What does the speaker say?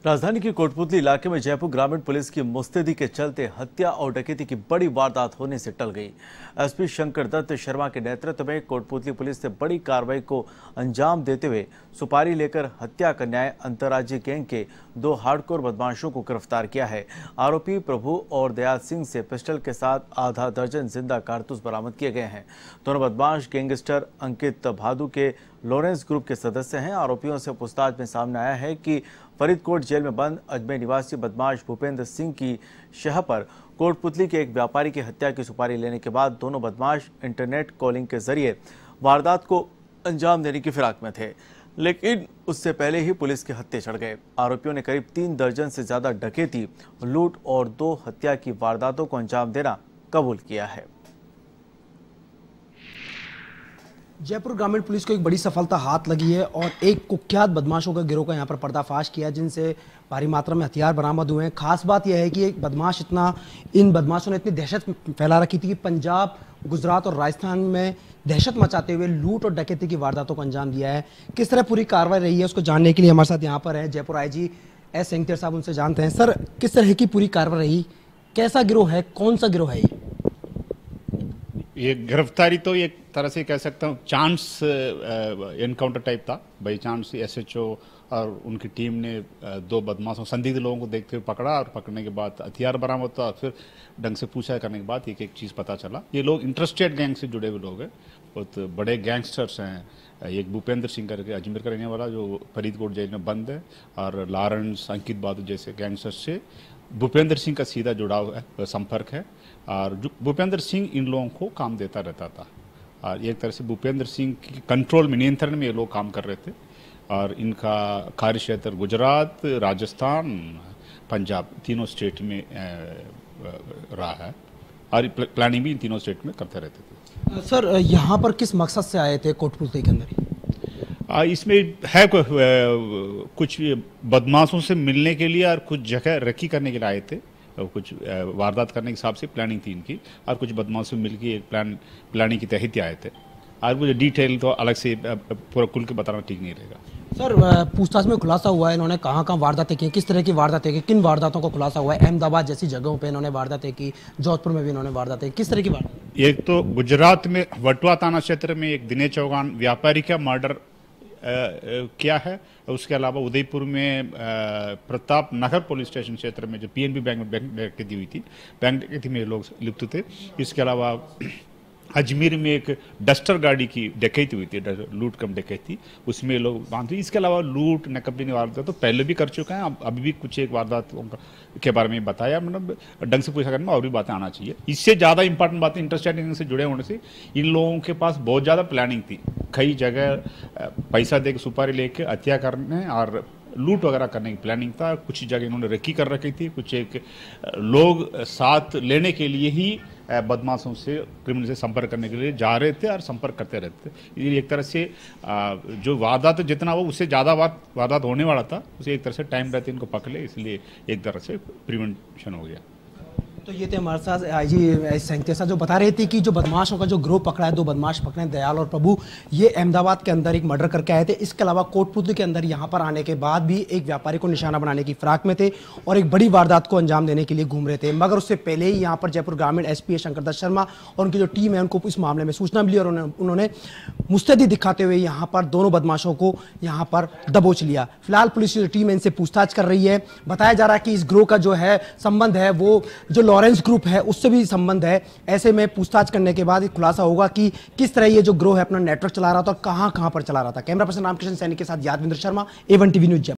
राजधानी के कोटपुतली इलाके में जयपुर ग्रामीण पुलिस की मुस्तैदी के चलते हत्या और डकैती की बड़ी वारदात होने से टल गई। एसपी शंकर दत्त शर्मा के नेतृत्व में कोटपुतली पुलिस ने बड़ी कार्रवाई को अंजाम देते हुए सुपारी लेकर हत्या करने आए अंतर्राज्यीय गैंग के 2 हार्डकोर बदमाशों को गिरफ्तार किया है। आरोपी प्रभु और दयाल सिंह से पिस्टल के साथ आधा दर्जन जिंदा कारतूस बरामद किए गए हैं। दोनों बदमाश गैंगस्टर अंकित भादु के लॉरेंस ग्रुप के सदस्य हैं। आरोपियों से पूछताछ में सामने आया है कि फरीदकोट जेल में बंद अजमेर निवासी बदमाश भूपेंद्र सिंह की शह पर कोटपुतली के एक व्यापारी की हत्या की सुपारी लेने के बाद दोनों बदमाश इंटरनेट कॉलिंग के जरिए वारदात को अंजाम देने की फिराक में थे, लेकिन उससे पहले ही पुलिस के हत्थे चढ़ गए। आरोपियों ने करीब 3 दर्जन से ज्यादा डकैती, लूट और 2 हत्या की वारदातों को अंजाम देना कबूल किया है। जयपुर ग्रामीण पुलिस को एक बड़ी सफलता हाथ लगी है और एक कुख्यात बदमाशों का गिरोह का यहाँ पर पर्दाफाश किया, जिनसे भारी मात्रा में हथियार बरामद हुए हैं। खास बात यह है कि एक बदमाश इन बदमाशों ने इतनी दहशत फैला रखी थी कि पंजाब, गुजरात और राजस्थान में दहशत मचाते हुए लूट और डकैती की वारदातों को अंजाम दिया है। किस तरह पूरी कार्रवाई रही है उसको जानने के लिए हमारे साथ यहाँ पर है जयपुर आईजी एस सेंगथिर साहब, उनसे जानते हैं। सर, किस तरह की पूरी कार्रवाई रही, कैसा गिरोह है, कौन सा गिरोह है ये गिरफ्तारी तो एक तरह से कह सकता हूँ चांस एनकाउंटर टाइप था। बाई चांस एसएचओ और उनकी टीम ने 2 बदमाशों संदिग्ध लोगों को देखते हुए पकड़ा और पकड़ने के बाद हथियार बरामद हुआ। फिर ढंग से पूछा करने के बाद एक एक चीज़ पता चला। ये लोग इंटरेस्टेड गैंग से जुड़े हुए लोग हैं, बहुत बड़े गैंगस्टर्स हैं। एक भूपेंद्र सिंह करके अजमेर का रहने वाला जो फरीदकोट जेल में बंद है, और लॉरेंस, अंकित बादू जैसे गैंगस्टर्स से भूपेंद्र सिंह का सीधा जुड़ाव है, संपर्क है। और जो भूपेंद्र सिंह इन लोगों को काम देता रहता था और एक तरह से भूपेंद्र सिंह की कंट्रोल में, नियंत्रण में ये लोग काम कर रहे थे। और इनका कार्य क्षेत्र गुजरात, राजस्थान, पंजाब तीनों स्टेट में रहा है और प्लानिंग भी इन तीनों स्टेट में करते रहते थे। सर, यहाँ पर किस मकसद से आए थे कोटपुतली के अंदर? इसमें है कुछ बदमाशों से मिलने के लिए और कुछ जगह रखी करने के लिए आए थे, कुछ वारदात करने के हिसाब से प्लानिंग थी इनकी, और कुछ बदमाशों से मिलकर एक प्लानिंग के तहत ही आए थे। और मुझे डिटेल तो अलग से पूरा खुल के बताना ठीक नहीं रहेगा। सर, पूछताछ में खुलासा हुआ है इन्होंने कहाँ वारदातें की, किस तरह की वारदातें की, किन वारदातों को खुलासा हुआ है? अहमदाबाद जैसी जगहों पे इन्होंने वारदातें की, जोधपुर में भी इन्होंने वारदातें, किस तरह की वारदात? एक तो गुजरात में वटवा थाना क्षेत्र में एक दिनेश चौहान व्यापारी का मर्डर किया है। उसके अलावा उदयपुर में प्रताप नगर पुलिस स्टेशन क्षेत्र में जो पीएनबी बैंक में बैंक डकैती हुई थी, बैंक डकैती में लोग लिप्त थे। इसके अलावा अजमेर में एक डस्टर गाड़ी की डकैती हुई थी, लूट कम डकैती, उसमें लोग बांध हुई। इसके अलावा लूट नकबी वारदात तो पहले भी कर चुके हैं, अभी भी कुछ एक वारदात के बारे में बताया। मतलब ढंग से पूछा करने में और भी बातें आना चाहिए। इससे ज़्यादा इंपॉर्टेंट बातें इंटरेस्टेड से जुड़े होने से इन लोगों के पास बहुत ज़्यादा प्लानिंग थी। कई जगह पैसा दे के सुपारी लेके हत्या करने और लूट वगैरह करने की प्लानिंग था। कुछ जगह इन्होंने रखी कर रखी थी, कुछ एक लोग साथ लेने के लिए ही बदमाशों से, क्रिमिनल से संपर्क करने के लिए जा रहे थे और संपर्क करते रहते थे। ये एक तरह से जो वारदात जितना हो उससे ज़्यादा वारदात होने वाला था, उसे एक तरह से टाइम रहते इनको पकड़ ले, इसलिए एक तरह से प्रिवेंशन हो गया। तो ये थे हमारे साथ आईजी सेंगथिर साहब जो बता रहे थे कि जो बदमाशों का जो ग्रोह पकड़ा है, 2 बदमाश पकड़े हैं, दयाल और प्रभु, ये अहमदाबाद के अंदर एक मर्डर करके आए थे। इसके अलावा कोटपुतली के अंदर यहाँ पर आने के बाद भी एक व्यापारी को निशाना बनाने की फिराक में थे और एक बड़ी वारदात को अंजाम देने के लिए घूम रहे थे। मगर उससे पहले ही यहाँ पर जयपुर ग्रामीण एसपी शंकर दत्त शर्मा और उनकी जो टीम है उनको इस मामले में सूचना मिली और उन्होंने मुस्तैदी दिखाते हुए यहाँ पर दोनों बदमाशों को यहाँ पर दबोच लिया। फिलहाल पुलिस की टीम इनसे पूछताछ कर रही है। बताया जा रहा है कि इस ग्रोह का जो है संबंध है वो जो लॉरेंस ग्रुप है उससे भी संबंध है। ऐसे में पूछताछ करने के बाद खुलासा होगा कि किस तरह ये जो ग्रोह है अपना नेटवर्क चला रहा था और कहां पर चला रहा था। कैमरा पर्सन रामकृष्ण सैनी के साथ Yadvindra Sharma, A1 TV news.